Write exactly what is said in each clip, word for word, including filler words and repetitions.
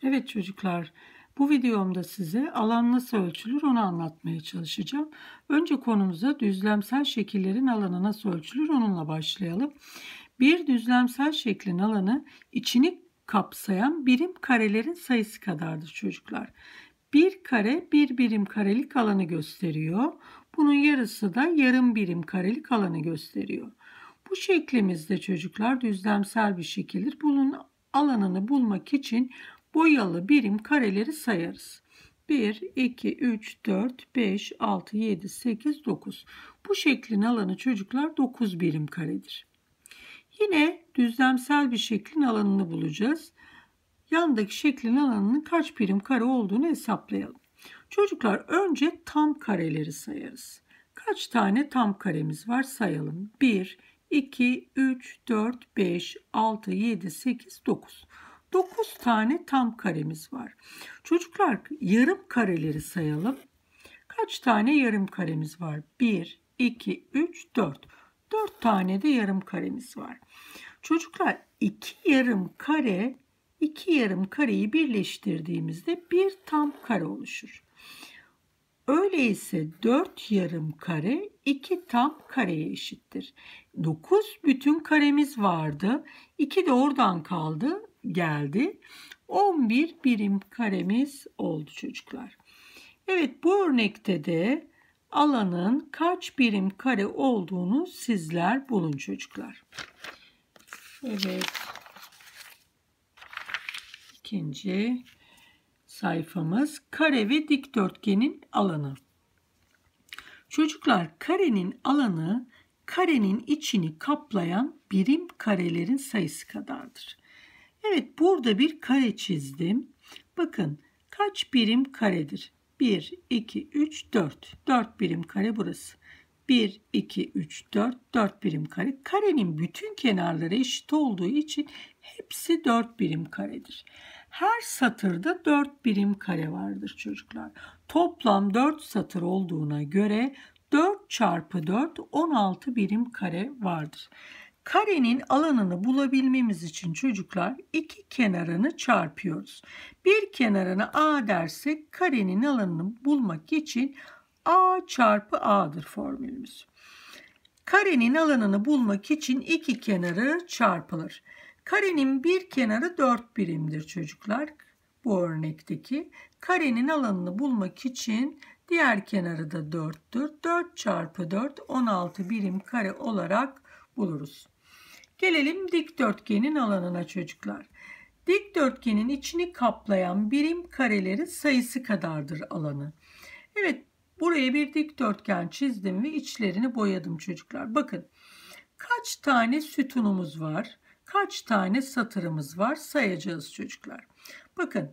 Evet çocuklar, bu videomda size alan nasıl ölçülür onu anlatmaya çalışacağım. Önce konumuza düzlemsel şekillerin alanı nasıl ölçülür onunla başlayalım. Bir düzlemsel şeklin alanı içini kapsayan birim karelerin sayısı kadardır çocuklar. Bir kare bir birim karelik alanı gösteriyor. Bunun yarısı da yarım birim karelik alanı gösteriyor. Bu şeklimizde çocuklar düzlemsel bir şekildir. Bunun alanını bulmak için boyalı birim kareleri sayarız. bir, iki, üç, dört, beş, altı, yedi, sekiz, dokuz. Bu şeklin alanı çocuklar dokuz birim karedir. Yine düzlemsel bir şeklin alanını bulacağız. Yandaki şeklin alanının kaç birim kare olduğunu hesaplayalım. Çocuklar önce tam kareleri sayarız. Kaç tane tam karemiz var sayalım. bir, iki, üç, dört, beş, altı, yedi, sekiz, dokuz. dokuz tane tam karemiz var. Çocuklar yarım kareleri sayalım. Kaç tane yarım karemiz var? bir, iki, üç, dört. dört tane de yarım karemiz var. Çocuklar iki yarım kare, iki yarım kareyi birleştirdiğimizde bir tam kare oluşur. Öyleyse dört yarım kare iki tam kareye eşittir. dokuz bütün karemiz vardı. iki de oradan kaldı, geldi. on bir birim karemiz oldu çocuklar. Evet, bu örnekte de alanın kaç birim kare olduğunu sizler bulun çocuklar. Evet. İkinci sayfamız kare ve dikdörtgenin alanı. Çocuklar karenin alanı karenin içini kaplayan birim karelerin sayısı kadardır. Evet, burada bir kare çizdim. Bakın kaç birim karedir? bir, iki, üç, dört. dört birim kare burası. bir, iki, üç, dört. dört birim kare. Karenin bütün kenarları eşit olduğu için hepsi dört birim karedir. Her satırda dört birim kare vardır çocuklar. Toplam dört satır olduğuna göre dört çarpı dört on altı birim kare vardır. Karenin alanını bulabilmemiz için çocuklar iki kenarını çarpıyoruz. Bir kenarına a dersek karenin alanını bulmak için a çarpı a'dır formülümüz. Karenin alanını bulmak için iki kenarı çarpılır. Karenin bir kenarı dört birimdir çocuklar. Bu örnekteki karenin alanını bulmak için diğer kenarı da dörttür. dört çarpı dört on altı birim kare olarak buluruz. Gelelim dikdörtgenin alanına çocuklar. Dikdörtgenin içini kaplayan birim karelerin sayısı kadardır alanı. Evet, buraya bir dikdörtgen çizdim ve içlerini boyadım çocuklar. Bakın kaç tane sütunumuz var, kaç tane satırımız var sayacağız çocuklar. Bakın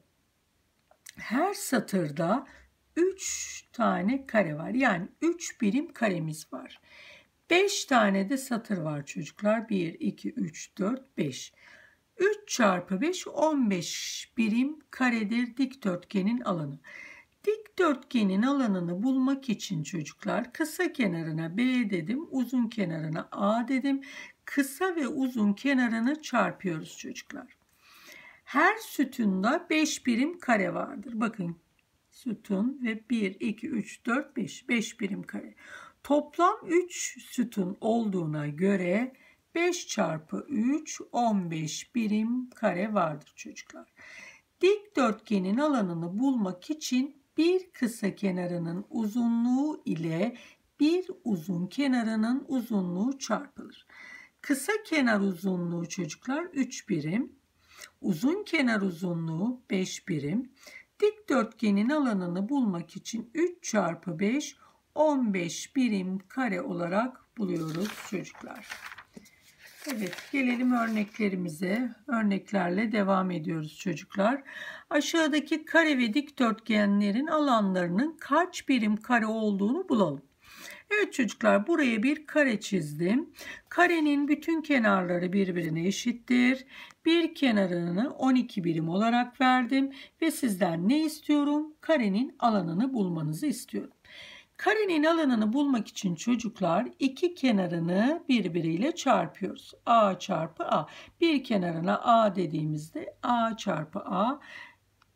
her satırda üç tane kare var. Yani üç birim karemiz var. beş tane de satır var çocuklar. bir, iki, üç, dört, beş. üç çarpı beş on beş birim karedir dikdörtgenin alanı. Dikdörtgenin alanını bulmak için çocuklar kısa kenarına B dedim, uzun kenarına A dedim. Kısa ve uzun kenarını çarpıyoruz çocuklar. Her sütunda beş birim kare vardır. Bakın sütun ve bir, iki, üç, dört, beş. beş birim kare. Toplam üç sütun olduğuna göre beş çarpı üç on beş birim kare vardır çocuklar. Dikdörtgenin alanını bulmak için bir kısa kenarının uzunluğu ile bir uzun kenarının uzunluğu çarpılır. Kısa kenar uzunluğu çocuklar üç birim, uzun kenar uzunluğu beş birim. Dikdörtgenin alanını bulmak için üç çarpı beş on beş birim kare olarak buluyoruz çocuklar. Evet, gelelim örneklerimize. Örneklerle devam ediyoruz çocuklar. Aşağıdaki kare ve dikdörtgenlerin alanlarının kaç birim kare olduğunu bulalım. Evet çocuklar, buraya bir kare çizdim. Karenin bütün kenarları birbirine eşittir. Bir kenarını on iki birim olarak verdim ve sizden ne istiyorum? Karenin alanını bulmanızı istiyorum. Karenin alanını bulmak için çocuklar iki kenarını birbiriyle çarpıyoruz. A çarpı A. Bir kenarına A dediğimizde A çarpı A.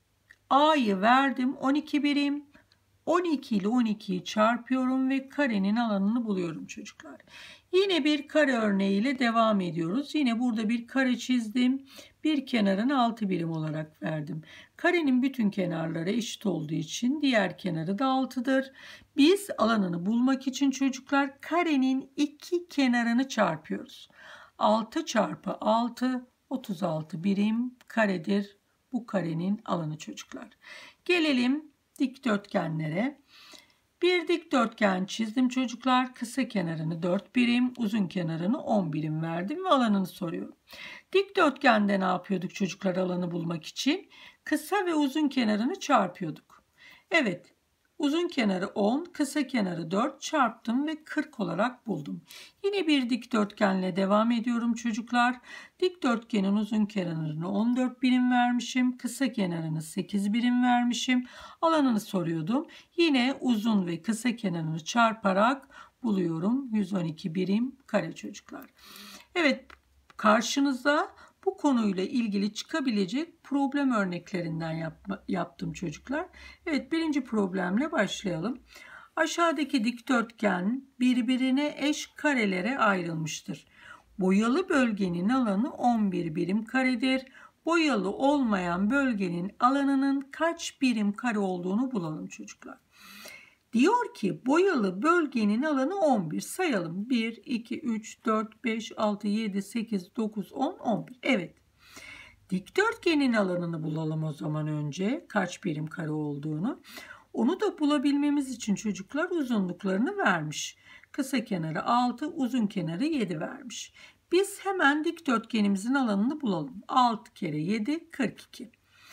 A'yı verdim on iki birim. on iki ile on ikiyi çarpıyorum ve karenin alanını buluyorum çocuklar. Yine bir kare örneğiyle devam ediyoruz. Yine burada bir kare çizdim. Bir kenarını altı birim olarak verdim. Karenin bütün kenarları eşit olduğu için diğer kenarı da altıdır. Biz alanını bulmak için çocuklar karenin iki kenarını çarpıyoruz. altı çarpı altı otuz altı birim karedir. Bu karenin alanı çocuklar. Gelelim dikdörtgenlere. Bir dikdörtgen çizdim çocuklar. Kısa kenarını dört birim, uzun kenarını on birim verdim ve alanını soruyorum. Dikdörtgende ne yapıyorduk çocuklar alanı bulmak için? Kısa ve uzun kenarını çarpıyorduk. Evet, uzun kenarı on, kısa kenarı dört çarptım ve kırk olarak buldum. Yine bir dikdörtgenle devam ediyorum çocuklar. Dikdörtgenin uzun kenarını on dört birim vermişim. Kısa kenarını sekiz birim vermişim. Alanını soruyordum. Yine uzun ve kısa kenarını çarparak buluyorum. yüz on iki birim kare çocuklar. Evet, karşınıza bu konuyla ilgili çıkabilecek problem örneklerinden yapma, yaptım çocuklar. Evet, birinci problemle başlayalım. Aşağıdaki dikdörtgen birbirine eş karelere ayrılmıştır. Boyalı bölgenin alanı on bir birim karedir. Boyalı olmayan bölgenin alanının kaç birim kare olduğunu bulalım çocuklar. Diyor ki boyalı bölgenin alanı on bir. Sayalım. bir, iki, üç, dört, beş, altı, yedi, sekiz, dokuz, on, on bir. Evet. Dikdörtgenin alanını bulalım o zaman önce. Kaç birim kare olduğunu. Onu da bulabilmemiz için çocuklar uzunluklarını vermiş. Kısa kenarı altı, uzun kenarı yedi vermiş. Biz hemen dikdörtgenimizin alanını bulalım. altı kere yedi, kırk iki.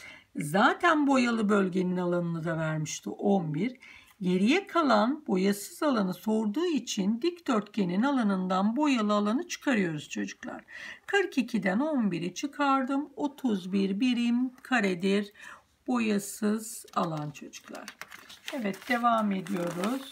Zaten boyalı bölgenin alanını da vermişti on bir. Geriye kalan boyasız alanı sorduğu için dikdörtgenin alanından boyalı alanı çıkarıyoruz çocuklar. kırk ikiden on biri çıkardım. otuz bir birim karedir boyasız alan çocuklar. Evet, devam ediyoruz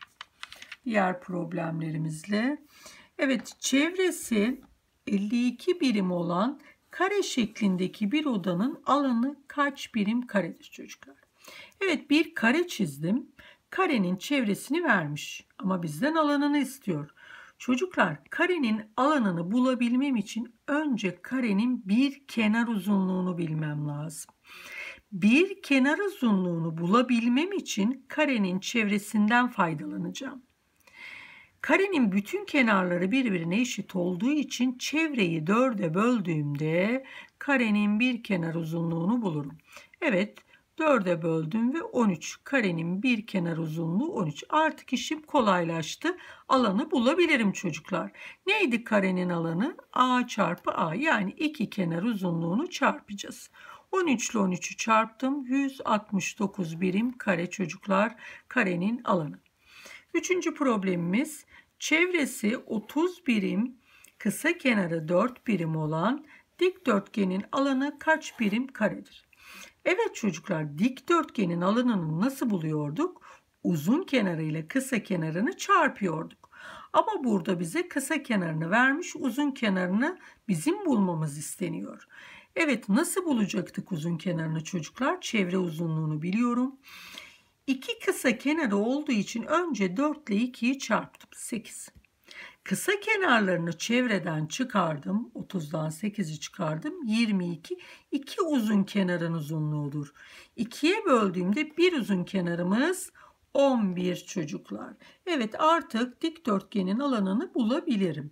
diğer problemlerimizle. Evet, çevresi elli iki birim olan kare şeklindeki bir odanın alanı kaç birim karedir çocuklar? Evet, bir kare çizdim. Karenin çevresini vermiş ama bizden alanını istiyor. Çocuklar, karenin alanını bulabilmem için önce karenin bir kenar uzunluğunu bilmem lazım. Bir kenar uzunluğunu bulabilmem için karenin çevresinden faydalanacağım. Karenin bütün kenarları birbirine eşit olduğu için çevreyi dörde böldüğümde karenin bir kenar uzunluğunu bulurum. Evet, dörde böldüm ve on üç. Karenin bir kenar uzunluğu on üç. Artık işim kolaylaştı. Alanı bulabilirim çocuklar. Neydi karenin alanı? A çarpı A, yani iki kenar uzunluğunu çarpacağız. on üç ile on üçü çarptım. yüz altmış dokuz birim kare çocuklar karenin alanı. Üçüncü problemimiz çevresi otuz birim, kısa kenarı dört birim olan dikdörtgenin alanı kaç birim karedir? Evet çocuklar, dikdörtgenin alanını nasıl buluyorduk? Uzun kenarıyla kısa kenarını çarpıyorduk. Ama burada bize kısa kenarını vermiş, uzun kenarını bizim bulmamız isteniyor. Evet, nasıl bulacaktık uzun kenarını çocuklar? Çevre uzunluğunu biliyorum. İki kısa kenarı olduğu için önce dört ile ikiyi çarptım. sekiz. Kısa kenarlarını çevreden çıkardım. otuzdan sekizi çıkardım. yirmi iki. iki uzun kenarın uzunluğudur. ikiye böldüğümde bir uzun kenarımız on bir çocuklar. Evet, artık dikdörtgenin alanını bulabilirim.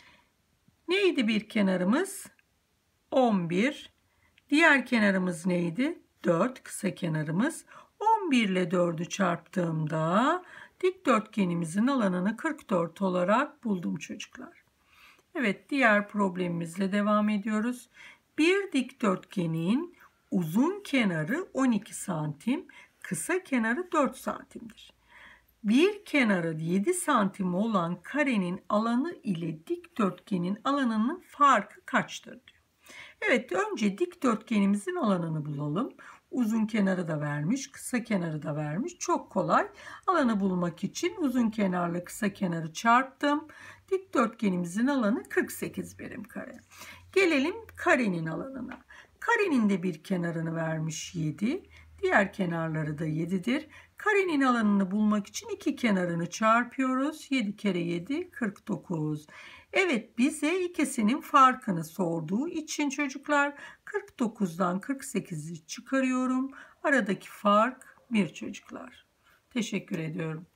Neydi bir kenarımız? on bir. Diğer kenarımız neydi? dört, kısa kenarımız. on bir ile dördü çarptığımda dikdörtgenimizin alanını kırk dört olarak buldum çocuklar. Evet, diğer problemimizle devam ediyoruz. Bir dikdörtgenin uzun kenarı on iki santim, kısa kenarı dört santimdir. Bir kenarı yedi santim olan karenin alanı ile dikdörtgenin alanının farkı kaçtır diyor. Evet, önce dikdörtgenimizin alanını bulalım. Uzun kenarı da vermiş, kısa kenarı da vermiş. Çok kolay. Alanı bulmak için uzun kenarla kısa kenarı çarptım. Dikdörtgenimizin alanı kırk sekiz birim kare. Gelelim karenin alanına. Karenin de bir kenarını vermiş yedi. Diğer kenarları da yedidir. Karenin alanını bulmak için iki kenarını çarpıyoruz. yedi kere yedi kırk dokuz. Evet, bize ikisinin farkını sorduğu için çocuklar kırk dokuzdan kırk sekizi çıkarıyorum. Aradaki fark bir çocuklar. Teşekkür ediyorum.